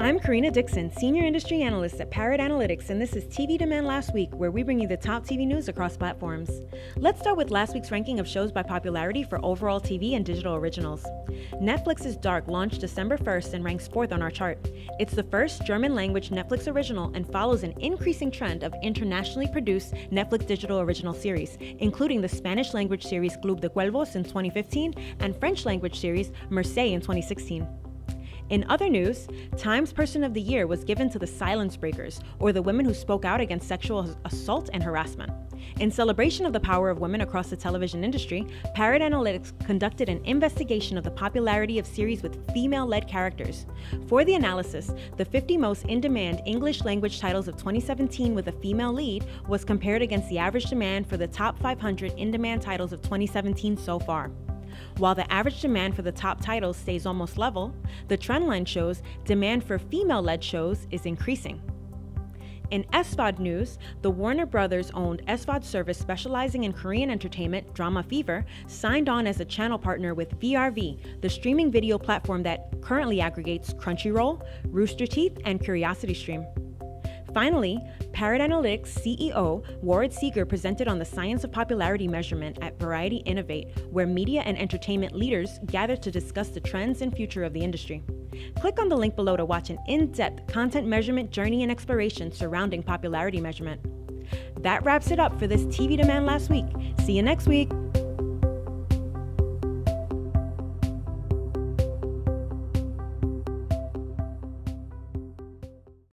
I'm Karina Dixon, Senior Industry Analyst at Parrot Analytics, and this is TV Demand Last Week, where we bring you the top TV news across platforms. Let's start with last week's ranking of shows by popularity for overall TV and digital originals. Netflix's Dark launched December 1st and ranks 4th on our chart. It's the first German-language Netflix original and follows an increasing trend of internationally produced Netflix digital original series, including the Spanish-language series Club de Cuervos in 2015 and French-language series Marseille in 2016. In other news, Time's Person of the Year was given to the Silence Breakers, or the women who spoke out against sexual assault and harassment. In celebration of the power of women across the television industry, Parrot Analytics conducted an investigation of the popularity of series with female-led characters. For the analysis, the 50 most in-demand English language titles of 2017 with a female lead was compared against the average demand for the top 500 in-demand titles of 2017 so far. While the average demand for the top titles stays almost level, the trend line shows demand for female-led shows is increasing. In SVOD news, the Warner Brothers-owned SVOD service specializing in Korean entertainment, Drama Fever, signed on as a channel partner with VRV, the streaming video platform that currently aggregates Crunchyroll, Rooster Teeth, and CuriosityStream. Finally, Parrot Analytics CEO Ward Seeger presented on the science of popularity measurement at Variety Innovate, where media and entertainment leaders gathered to discuss the trends and future of the industry. Click on the link below to watch an in-depth content measurement journey and exploration surrounding popularity measurement. That wraps it up for this TV Demand Last Week. See you next week.